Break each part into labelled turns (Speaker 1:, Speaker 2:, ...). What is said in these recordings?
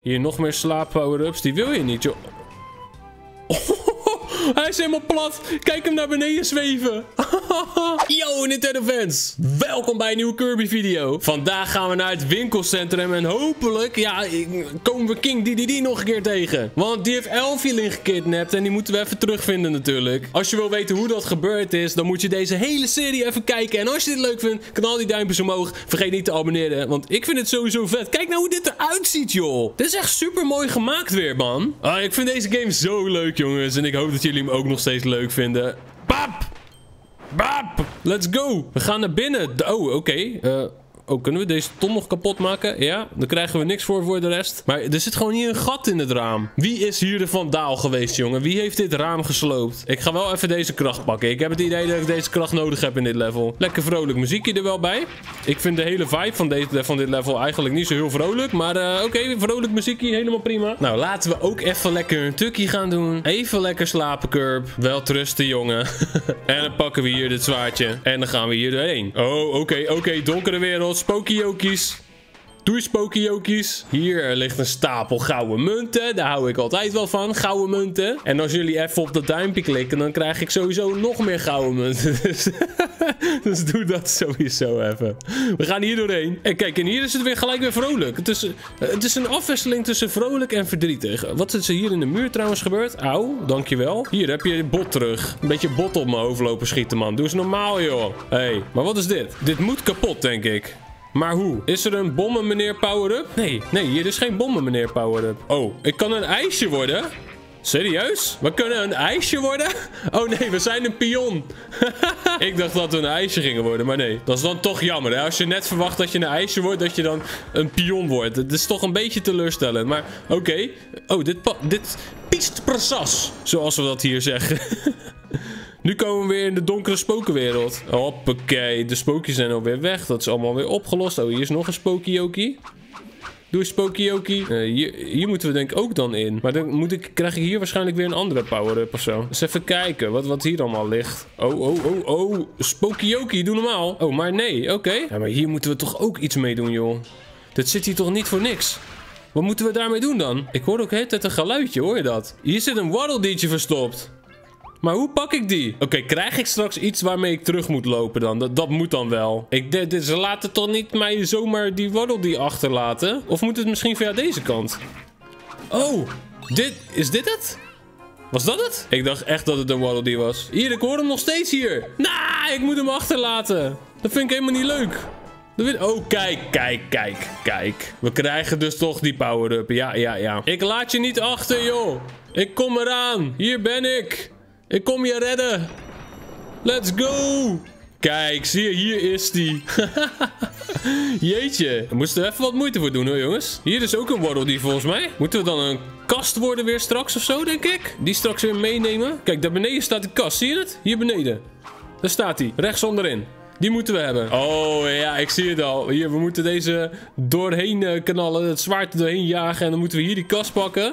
Speaker 1: Hier nog meer slaap power-ups. Die wil je niet, joh. Hij is helemaal plat. Kijk hem naar beneden zweven. Yo, Nintendo fans. Welkom bij een nieuwe Kirby video. Vandaag gaan we naar het winkelcentrum. En hopelijk, ja, komen we King Dedede nog een keer tegen. Want die heeft Elfieling gekidnapt. En die moeten we even terugvinden natuurlijk. Als je wil weten hoe dat gebeurd is, dan moet je deze hele serie even kijken. En als je dit leuk vindt, knal die duimpjes omhoog. Vergeet niet te abonneren. Want ik vind het sowieso vet. Kijk nou hoe dit eruit ziet, joh. Dit is echt super mooi gemaakt weer, man. Ik vind deze game zo leuk, jongens. En ik hoop dat jullie hem ook nog steeds leuk vinden. Bap! Bap! Let's go! We gaan naar binnen. Oh, oké. Kunnen we deze ton nog kapot maken? Ja, dan krijgen we niks voor de rest. Maar er zit gewoon hier een gat in het raam. Wie is hier de vandaal geweest, jongen? Wie heeft dit raam gesloopt? Ik ga wel even deze kracht pakken. Ik heb het idee dat ik deze kracht nodig heb in dit level. Lekker vrolijk muziekje er wel bij. Ik vind de hele vibe van dit level eigenlijk niet zo heel vrolijk. Maar oké, vrolijk muziekje, helemaal prima. Nou, laten we ook even lekker een tukkie gaan doen. Even lekker slapen, Curb. Wel trusten, jongen. En dan pakken we hier dit zwaardje. En dan gaan we hier doorheen. Oh, oké, donkere wereld. Spookyjokies. Doei spookyjokies. Hier ligt een stapel gouden munten. Daar hou ik altijd wel van. Gouden munten. En als jullie even op dat duimpje klikken, dan krijg ik sowieso nog meer gouden munten. Dus doe dat sowieso even. We gaan hier doorheen. En kijk, en hier is het weer gelijk weer vrolijk. Het is een afwisseling tussen vrolijk en verdrietig. Wat is er hier in de muur trouwens gebeurd? Auw, dankjewel. Hier heb je je bot terug. Een beetje bot op mijn hoofd lopen schieten, man. Doe eens normaal, joh. Hé, maar wat is dit? Dit moet kapot, denk ik. Maar hoe? Is er een bommen meneer power-up? Nee, hier is geen bommen meneer power-up. Oh, ik kan een ijsje worden? Serieus? We kunnen een ijsje worden? Oh nee, we zijn een pion. Ik dacht dat we een ijsje gingen worden, maar nee. Dat is dan toch jammer, hè? Als je net verwacht dat je een ijsje wordt, dat je dan een pion wordt. Dat is toch een beetje teleurstellend, maar oké. Oh, dit piest precies, zoals we dat hier zeggen. Nu komen we weer in de donkere spokenwereld. Hoppakee, de spookjes zijn alweer weg. Dat is allemaal weer opgelost. Oh, hier is nog een spookyjokie. Doe spookyjokie. Hier moeten we denk ik ook dan in. Maar dan krijg ik hier waarschijnlijk weer een andere power-up of zo. Dus even kijken wat hier allemaal ligt. Oh. Spookyjokie, doe normaal. Oh, maar nee, oké. Ja, maar hier moeten we toch ook iets mee doen, joh. Dit zit hier toch niet voor niks? Wat moeten we daarmee doen dan? Ik hoor ook de hele tijd een geluidje, hoor je dat? Hier zit een Waddle-Deetje verstopt. Maar hoe pak ik die? Oké, krijg ik straks iets waarmee ik terug moet lopen dan? Dat moet dan wel. Ze laten toch niet mij zomaar die Waddle-Dee achterlaten? Of moet het misschien via deze kant? Oh, is dit het? Was dat het? Ik dacht echt dat het een Waddle-Dee was. Hier, ik hoor hem nog steeds hier. Nou, ik moet hem achterlaten. Dat vind ik helemaal niet leuk. Oh, kijk. We krijgen dus toch die power-up. Ja. Ik laat je niet achter, joh. Ik kom eraan. Hier ben ik. Ik kom je redden. Let's go. Kijk, zie je, hier is die. Jeetje. Daar moesten we even wat moeite voor doen, hoor, jongens. Hier is ook een Waddle-Dee volgens mij. Moeten we dan een kast worden weer straks of zo, denk ik? Die straks weer meenemen. Kijk, daar beneden staat die kast. Zie je het? Hier beneden. Daar staat hij. Rechts onderin. Die moeten we hebben. Oh ja, ik zie het al. Hier, we moeten deze doorheen knallen. Het zwaard doorheen jagen. En dan moeten we hier die kast pakken.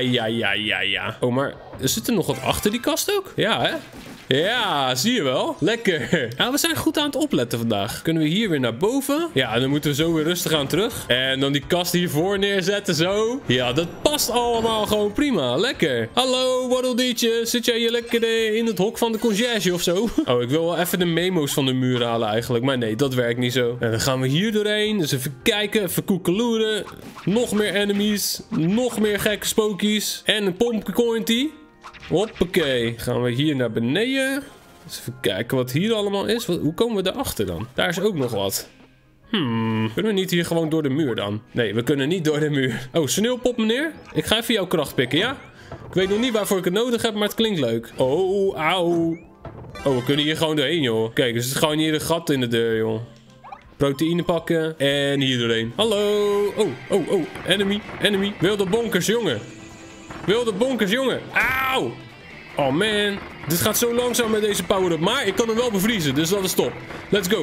Speaker 1: Ja. Oh, maar zit er nog wat achter die kast ook? Ja, hè? Ja, zie je wel. Lekker. Ja, we zijn goed aan het opletten vandaag. Kunnen we hier weer naar boven? Ja, en dan moeten we zo weer rustig aan terug. En dan die kast hiervoor neerzetten, zo. Ja, dat past allemaal gewoon prima. Lekker. Hallo, Waddle-Deetje. Zit jij hier lekker in het hok van de conciërge of zo? Oh, ik wil wel even de memo's van de muur halen eigenlijk. Maar nee, dat werkt niet zo. En dan gaan we hier doorheen. Dus even kijken, even koekeloeren. Nog meer enemies. Nog meer gekke spookies. En een pumpcointie. Hoppakee. Gaan we hier naar beneden. Dus even kijken wat hier allemaal is. Hoe komen we daarachter dan? Daar is ook nog wat. Kunnen we niet hier gewoon door de muur dan? Nee, we kunnen niet door de muur. Oh, sneeuwpop meneer. Ik ga even jouw kracht pikken, ja? Ik weet nog niet waarvoor ik het nodig heb, maar het klinkt leuk. Oh, auw. Oh, we kunnen hier gewoon doorheen, joh. Kijk, er zit gewoon hier een gat in de deur, joh. Proteïne pakken. En hier doorheen. Hallo. Oh. Enemy. Wilde bonkers, jongen. Auw. Oh man. Dit gaat zo langzaam met deze power-up. Maar ik kan hem wel bevriezen. Dus dat is top. Let's go.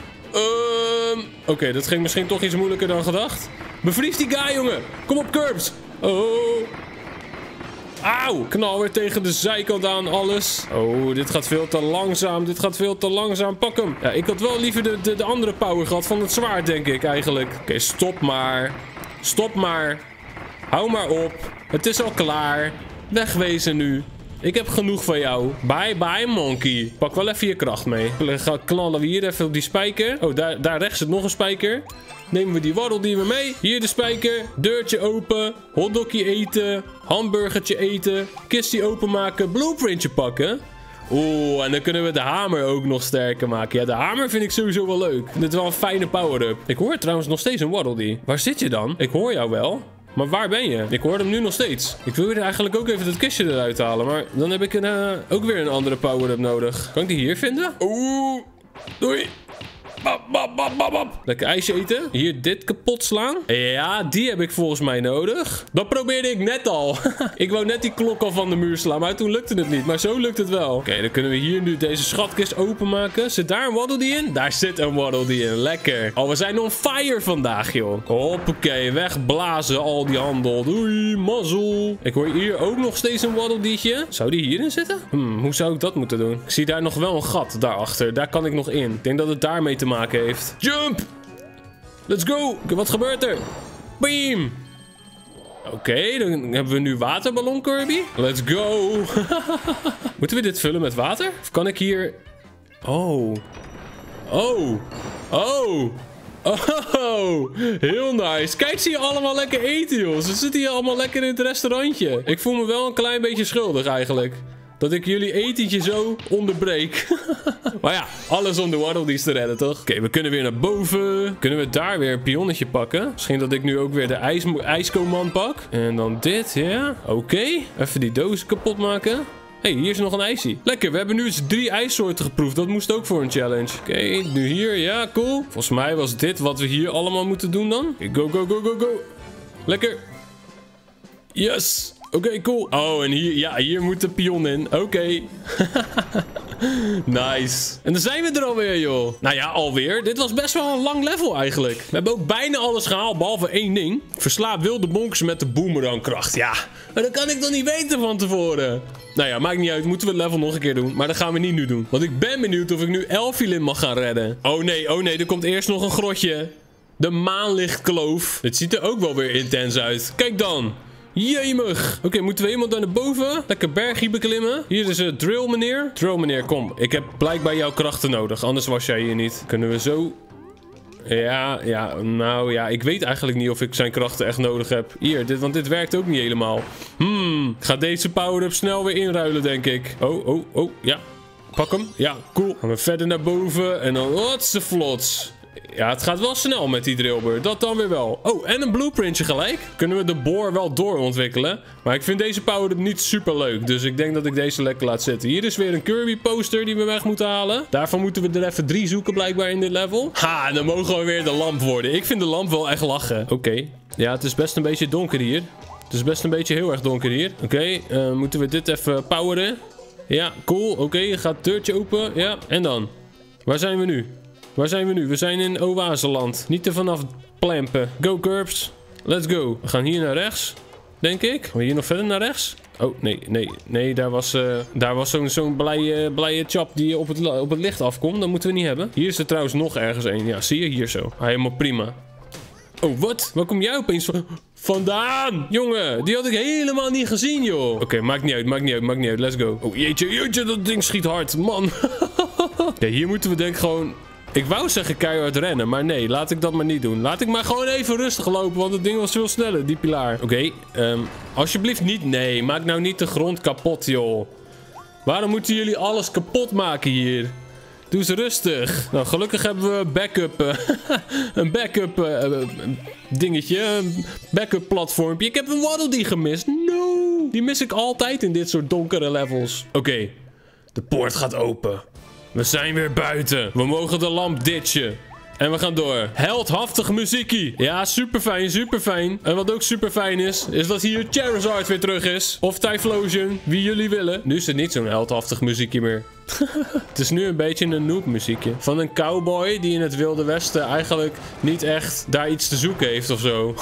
Speaker 1: Oké, dat ging misschien toch iets moeilijker dan gedacht. Bevries die guy, jongen. Kom op, Curbs. Oh. Auw. Knal weer tegen de zijkant aan alles. Oh, dit gaat veel te langzaam. Pak hem. Ja, ik had wel liever de andere power gehad van het zwaard, denk ik eigenlijk. Oké, stop maar. Hou maar op. Het is al klaar. Wegwezen nu. Ik heb genoeg van jou. Bye bye monkey. Pak wel even je kracht mee. Dan knallen we hier even op die spijker. Oh, daar rechts zit nog een spijker. Nemen we die Waddle Dee weer mee. Hier de spijker. Deurtje open. Hotdogje eten. Hamburgertje eten. Kistje openmaken. Blueprintje pakken. Oeh, en dan kunnen we de hamer ook nog sterker maken. Ja, de hamer vind ik sowieso wel leuk. Dit is wel een fijne power-up. Ik hoor trouwens nog steeds een Waddle Dee. Waar zit je dan? Ik hoor jou wel. Maar waar ben je? Ik hoor hem nu nog steeds. Ik wil hier eigenlijk ook even dat kistje eruit halen. Maar dan heb ik ook weer een andere power-up nodig. Kan ik die hier vinden? Oeh. Doei. Bap, bap, bap, bap, bap. Lekker ijsje eten. Hier dit kapot slaan. Ja, die heb ik volgens mij nodig. Dat probeerde ik net al. Ik wou net die klok al van de muur slaan. Maar toen lukte het niet. Maar zo lukt het wel. Oké, dan kunnen we hier nu deze schatkist openmaken. Zit daar een Waddle Dee in? Daar zit een Waddle Dee in. Lekker. Oh, we zijn on fire vandaag, joh. Hoppakee. Wegblazen al die handel. Doei, mazzel. Ik hoor hier ook nog steeds een Waddle Dee'tje. Zou die hierin zitten? Hoe zou ik dat moeten doen? Ik zie daar nog wel een gat daarachter. Daar kan ik nog in. Ik denk dat het daarmee te maken heeft. Jump! Let's go! Wat gebeurt er? Beam! Oké, dan hebben we nu waterballon, Kirby. Let's go! Moeten we dit vullen met water? Of kan ik hier... Oh. Oh. Oh. Oh, heel nice. Kijk, zie je allemaal lekker eten, joh. Ze zitten hier allemaal lekker in het restaurantje. Ik voel me wel een klein beetje schuldig, eigenlijk. Dat ik jullie etentje zo onderbreek. Maar ja, alles om de Waddle Dees te redden, toch? Oké, we kunnen weer naar boven. Kunnen we daar weer een pionnetje pakken? Misschien dat ik nu ook weer de ijskoman pak. En dan dit, ja. Oké. Even die dozen kapot maken. Hé, hier is nog een ijsie. Lekker, we hebben nu eens 3 ijssoorten geproefd. Dat moest ook voor een challenge. Oké, nu hier. Ja, cool. Volgens mij was dit wat we hier allemaal moeten doen dan. Go, go, go, go, go. Lekker. Yes. Oké, cool. Oh, en hier, ja, hier moet de pion in. Oké. Nice. En dan zijn we er alweer, joh. Nou ja, alweer. Dit was best wel een lang level eigenlijk. We hebben ook bijna alles gehaald, behalve 1 ding. Versla wilde bonkers met de boomerangkracht. Ja, maar dat kan ik toch niet weten van tevoren. Nou ja, maakt niet uit. Moeten we het level nog een keer doen. Maar dat gaan we niet nu doen. Want ik ben benieuwd of ik nu Elfilin mag gaan redden. Oh nee, er komt eerst nog een grotje. De maanlichtkloof. Dit ziet er ook wel weer intens uit. Kijk dan. Jemig. Oké, moeten we iemand naar boven? Lekker bergje beklimmen. Hier is het drill meneer. Drill meneer, kom. Ik heb blijkbaar jouw krachten nodig. Anders was jij hier niet. Kunnen we zo... Ja, nou ja. Ik weet eigenlijk niet of ik zijn krachten echt nodig heb. Hier, want dit werkt ook niet helemaal. Ik ga deze power-up snel weer inruilen, denk ik. Oh, ja. Pak hem. Ja, cool. Gaan we verder naar boven. En dan... Watse vlots. Ja, het gaat wel snel met die drillbur. Dat dan weer wel. Oh, en een blueprintje gelijk. Kunnen we de boor wel doorontwikkelen. Maar ik vind deze power-up niet super leuk. Dus ik denk dat ik deze lekker laat zitten. Hier is weer een Kirby poster die we weg moeten halen. Daarvan moeten we er even 3 zoeken blijkbaar in dit level. Ha, dan mogen we weer de lamp worden. Ik vind de lamp wel echt lachen. Oké. Ja, het is best een beetje donker hier. Het is best een beetje heel erg donker hier. Oké, moeten we dit even poweren? Ja, cool. Oké, gaat het deurtje open. Ja, en dan? Waar zijn we nu? Waar zijn we nu? We zijn in Oaseland. Niet er vanaf plempen. Go, Curbs. Let's go. We gaan hier naar rechts. Denk ik. Gaan we hier nog verder naar rechts? Oh, nee. Daar was zo'n blije chap die op het licht afkomt. Dat moeten we niet hebben. Hier is er trouwens nog ergens een. Ja, zie je? Hier zo. Helemaal prima. Oh, wat? Waar kom jij opeens vandaan? Jongen, die had ik helemaal niet gezien, joh. Oké, maakt niet uit. Let's go. Oh, jeetje, dat ding schiet hard. Man. Ja, hier moeten we denk ik gewoon... Ik wou zeggen keihard rennen, maar nee, laat ik dat maar niet doen. Laat ik maar gewoon even rustig lopen, want het ding was veel sneller, die pilaar. Oké, alsjeblieft niet. Nee, maak nou niet de grond kapot, joh. Waarom moeten jullie alles kapot maken hier? Doe eens rustig. Nou, gelukkig hebben we een backup dingetje. Een backup platformpje. Ik heb een Waddle Dee gemist. No! Die mis ik altijd in dit soort donkere levels. Oké, de poort gaat open. We zijn weer buiten. We mogen de lamp ditchen. En we gaan door. Heldhaftig muziekie. Ja, super fijn. En wat ook super fijn is dat hier Charizard weer terug is. Of Typhlosion, wie jullie willen. Nu is het niet zo'n heldhaftig muziekje meer. Het is nu een beetje een noob muziekje. Van een cowboy die in het Wilde Westen eigenlijk niet echt daar iets te zoeken heeft of zo.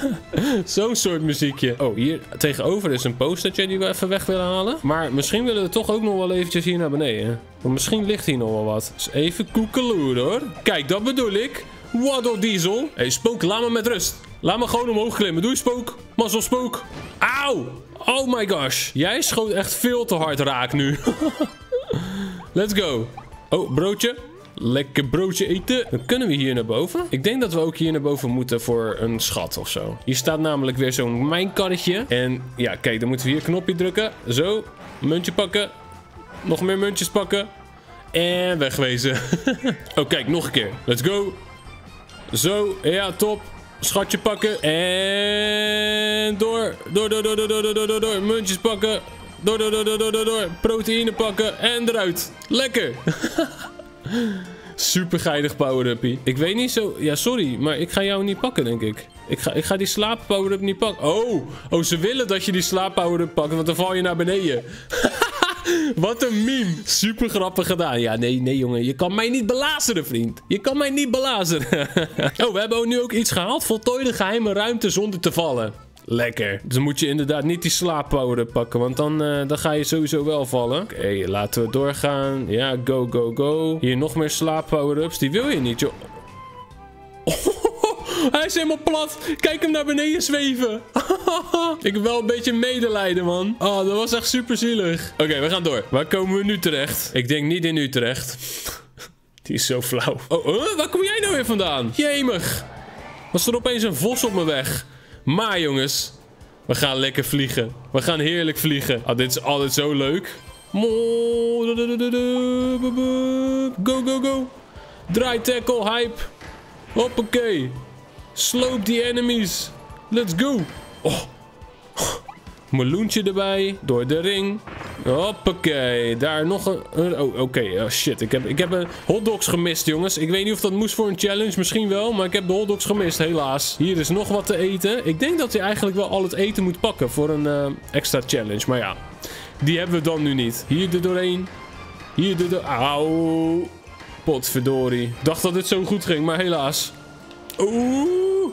Speaker 1: Zo'n soort muziekje. Oh, hier tegenover is een postertje die we even weg willen halen. Maar misschien willen we toch ook nog wel eventjes hier naar beneden. Want misschien ligt hier nog wel wat. Dus even koekeloer hoor. Kijk, dat bedoel ik. Waddle Diesel. Hé, Spook, laat me met rust. Laat me gewoon omhoog klimmen. Doei, Spook. Mazzelspook. Auw. Oh my gosh. Jij schoot echt veel te hard raak nu. Let's go. Oh, broodje. Lekker broodje eten. Dan kunnen we hier naar boven. Ik denk dat we ook hier naar boven moeten voor een schat of zo. Hier staat namelijk weer zo'n mijnkarretje. En ja, kijk, dan moeten we hier een knopje drukken. Zo. Muntje pakken. Nog meer muntjes pakken. En wegwezen. Oh, kijk, nog een keer. Let's go. Zo. Ja, top. Schatje pakken. En door. Door. Muntjes pakken. Door. Proteïne pakken. En eruit. Lekker. Super geinig power-uppie. Ik weet niet zo... Ja, sorry. Maar ik ga jou niet pakken, denk ik. Ik ga die slaap power-up niet pakken. Oh, ze willen dat je die slaap power-up pakt. Want dan val je naar beneden. Wat een meme. Super grappig gedaan. Ja, nee, jongen. Je kan mij niet belazeren, vriend. Je kan mij niet belazeren. Oh, we hebben nu ook iets gehaald. Voltooi de geheime ruimte zonder te vallen. Lekker. Dus dan moet je inderdaad niet die slaappower pakken. Want dan ga je sowieso wel vallen. Oké, laten we doorgaan. Ja, go. Hier nog meer slaappower-ups. Die wil je niet, joh. Hij is helemaal plat. Kijk hem naar beneden zweven. Ik heb wel een beetje medelijden, man. Oh, dat was echt super zielig. Oké, we gaan door. Waar komen we nu terecht? Ik denk niet in Utrecht. Die is zo flauw. Oh, waar kom jij nou weer vandaan? Jemig. Was er opeens een vos op mijn weg? Maar jongens, we gaan lekker vliegen. We gaan heerlijk vliegen. Oh, dit is altijd zo leuk. Go. Draai tackle, hype. Hoppakee. Sloop die enemies. Let's go. Oh. Meloentje erbij. Door de ring. Hoppakee. Daar nog een... Oh, oké. Oh, shit. Ik heb hotdogs gemist, jongens. Ik weet niet of dat moest voor een challenge. Misschien wel. Maar ik heb de hotdogs gemist, helaas. Hier is nog wat te eten. Ik denk dat je eigenlijk wel al het eten moet pakken voor een extra challenge. Maar ja. Die hebben we dan nu niet. Hier er doorheen. Hier er doorheen. Auw. Potverdorie. Ik dacht dat dit zo goed ging, maar helaas. Oeh.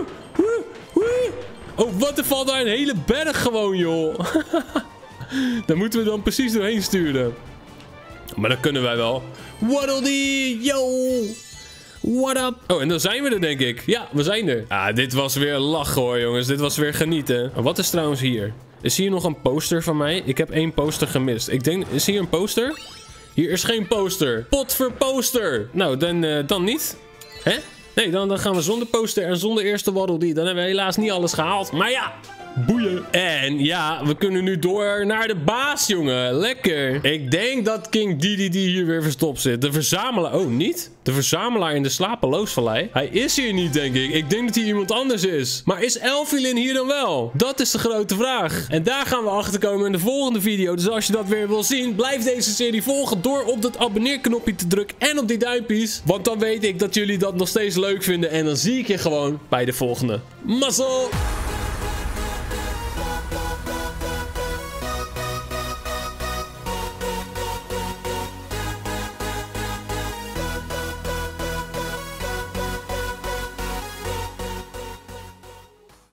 Speaker 1: Oh, wat, er valt daar een hele berg gewoon, joh. Daar moeten we dan precies doorheen sturen. Maar dat kunnen wij wel. Waddle-dee, yo. What up? Oh, en dan zijn we er, denk ik. Ja, we zijn er. Ah, dit was weer lachen, hoor, jongens. Dit was weer genieten. Oh, wat is trouwens hier? Is hier nog een poster van mij? Ik heb 1 poster gemist. Ik denk, is hier een poster? Hier is geen poster. Pot voor poster. Nou, dan niet. Hè? Nee, dan gaan we zonder poster en zonder eerste Waddle-dee. Dan hebben we helaas niet alles gehaald. Maar ja, boeien. En ja, we kunnen nu door naar de baas, jongen. Lekker. Ik denk dat King Dedede hier weer verstopt zit. De verzamelaar... Oh, niet? De verzamelaar in de Slapeloosvallei. Hij is hier niet, denk ik. Ik denk dat hij iemand anders is. Maar is Elfilin hier dan wel? Dat is de grote vraag. En daar gaan we achter komen in de volgende video. Dus als je dat weer wil zien, blijf deze serie volgen door op dat abonneerknopje te drukken en op die duimpjes. Want dan weet ik dat jullie dat nog steeds leuk vinden. En dan zie ik je gewoon bij de volgende. Mazzel!